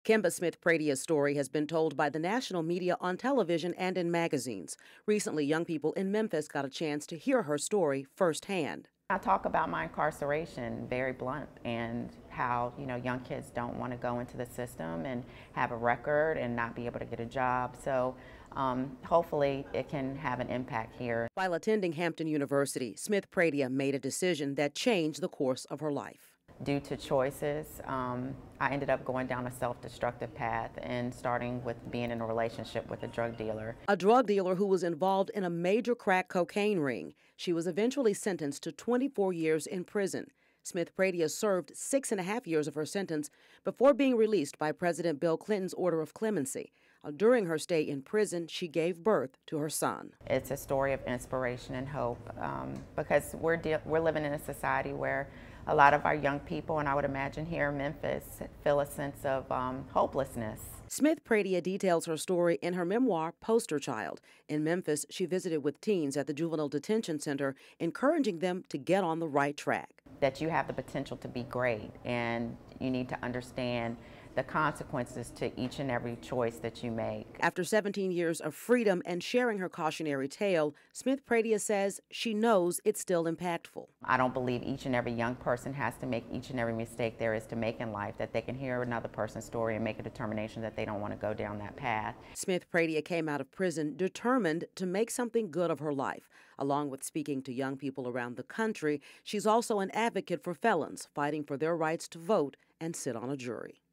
Kemba Smith Pradia's story has been told by the national media on television and in magazines. Recently, young people in Memphis got a chance to hear her story firsthand. I talk about my incarceration very blunt and how, young kids don't want to go into the system and have a record and not be able to get a job. So hopefully it can have an impact here. While attending Hampton University, Smith Pradia made a decision that changed the course of her life. Due to choices, I ended up going down a self-destructive path and starting with being in a relationship with a drug dealer. A drug dealer who was involved in a major crack cocaine ring. She was eventually sentenced to 24 years in prison. Smith Pradia served 6.5 years of her sentence before being released by President Bill Clinton's order of clemency. During her stay in prison, she gave birth to her son. It's a story of inspiration and hope because we're living in a society where a lot of our young people, and I would imagine here in Memphis, feel a sense of hopelessness. Smith Pradia details her story in her memoir, Poster Child. In Memphis, she visited with teens at the Juvenile Detention Center, encouraging them to get on the right track. That you have the potential to be great, and you need to understand the consequences to each and every choice that you make. After 17 years of freedom and sharing her cautionary tale, Smith Pradia says she knows it's still impactful. I don't believe each and every young person has to make each and every mistake there is to make in life, that they can hear another person's story and make a determination that they don't want to go down that path. Smith Pradia came out of prison determined to make something good of her life. Along with speaking to young people around the country, she's also an advocate for felons, fighting for their rights to vote and sit on a jury.